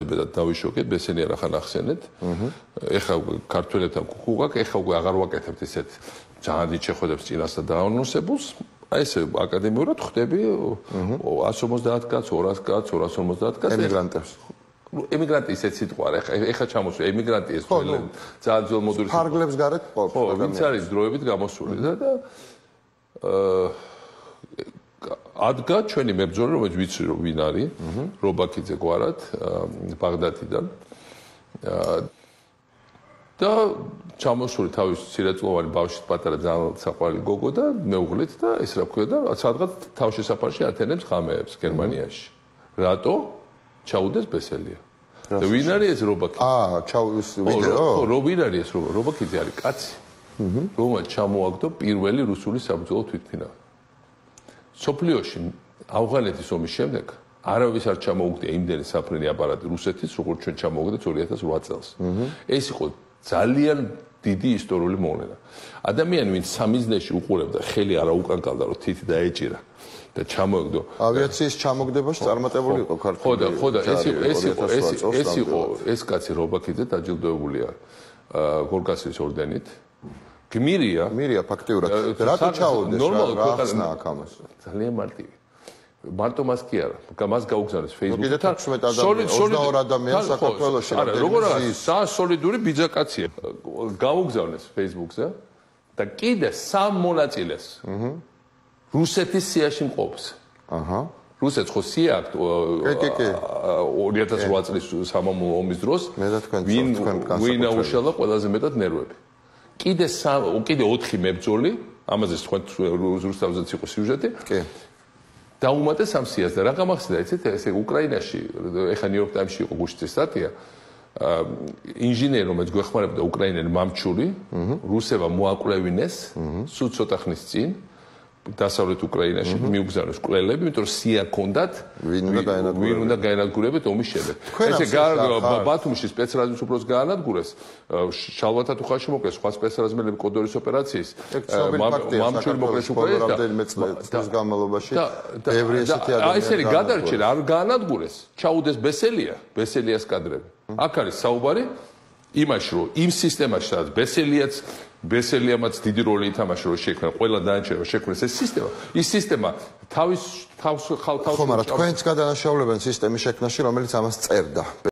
შეუძლებელად დავიშოკეთ, ბესელია რახან ახსენეთ. ეხლა ქართველებთან გუგაკ, ეხლა უკვე აღარ ვაკეთებთ ისეთ ძალიან დიდ შეხვედრებს წინას და დაანონსებულს. აი ესე აკადემიურად ხვდები 150 კაცს, 200 კაცს, 250 კაცს ემიგრანტებს. ემიგრანტი ისეთ სიტყვა არა, ეხლა ჩამოსული ემიგრანტი ეს ძალიან ძველ მოდულის ფარგლებს გარეთ ხო, ვინც არის დროებით გამოსული და ადგა ჩვენი მებრძოლი, რომელიც ვიცი რომ ვინ არის, რობაკიძე გვარად, ბაღდადიდან. და ჩამოსული თავის სირაწლოვანი ბავშვით პატარა ძალიან საყვარელი გოგო და მეუღლით და ეს რა ქვია და სადღაც თავშესაფარში ათენებს ღამეებს გერმანიაში. რატო? ჩაუდეს ბესელია. და ვინ არის ეს რობაკიძე? ჩაუდეს ვიდეო? ხო, ვინ არის ეს რობაკიძე არის კაცი. რომელმაც ჩამოაგდო პირველი რუსული საბრძოლო თვითმფრინავი. სოფლიოში ავღანეთის ომის შემდეგ არავის არ ჩამოუგდია იმდენი საფრენი აპარატი რუსეთის, როგორც ჩვენ ჩამოუგდეთ 2008 წელს. ეს იყო ძალიან დიდი ისტორიული მოვლენა. ადამიანი, ვინც სამიზნეში უყურებდა, ხელი არა უკანკალდა, რომ თითი დაეჭირა და ჩამოაგდო. ავიაციის ჩამოგდებაში წარმატებული იყო ქართული. ხო და ეს იყო ეს კაცი რობაკიძე დაჯილდოებულია გორგასლის ორდენით. გმირია ფაქტიურად. რატო ჩაუდეს? რა ხსნა აქ ამას? ძალიან მარტივი. მარტო მას კი არა, მას გაუგზავნეს Facebook-თან. 22 ადამიანს საქართველოში არა, როგორ არის? სოლიდური ბიძაკაცია. გაუგზავნეს Facebook-ზე და კიდე 3 მონაწილეს. რუსეთის სიაში მყოფს. რუსეთს ხო სია აქვს 2008 წლის სამამულო ომის დროს ვინ აუშალა ყველაზე მეტად ნერვები. კიდე 4 მებრძოლი, ამაზე თქვენ რუსთავზეც იყო სიუჟეტი. კი. დაუმატეს ამ სიას და რა გამახსენდა, იცით, ესე უკრაინაში, ეხა ნიუ-იორკ ტაიმსში იყო გუშინ სტატია, ინჟინერი, რომელიც გვეხმარებოდა უკრაინელი მამჩური, რუსებმა მოაკვლევინეს, სულ ცოტა ხნის წინ, დასავლეთ უკრაინაში მიუგზავნეს კვლელები, იმიტომ რომ სია ჰქონდათ, ვინ უნდა გაენადგურებათ ომის შემდეგ. ესე ბათუმში სპეცრაზმის უფროს გაანადგურეს, შალვა თათუხაშვილი მოკლეს, სხვა სპეცრაზმელები კოდორის ოპერაციის, მამჩური მოკლეს უკრაინაში წლის განმავლობაში. ბევრი ესეთი ადამიანი. ესე გადარჩენ, არ გაანადგურეს, ჩაუდეს ბესელიას კადრები. აქ არის საუბარი იმაში, რომ იმ სისტემაში, სადაც ბესელიამაც დიდი როლი ითამაშა, რომ შექმნა ყველა დანარჩენი შექმნეს ეს სისტემა. ის სისტემა თავს ხო, მაგრამ თქვენც გადანაშაულებენ სისტემის შექმნაში, რომელიც ამას წერდა.